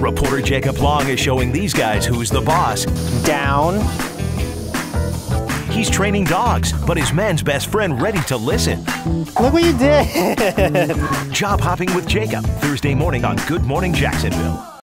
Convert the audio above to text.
Reporter Jacob Long is showing these guys who's the boss. Down. He's training dogs, but his man's best friend ready to listen. Look what you did. Job hopping with Jacob, Thursday morning on Good Morning Jacksonville.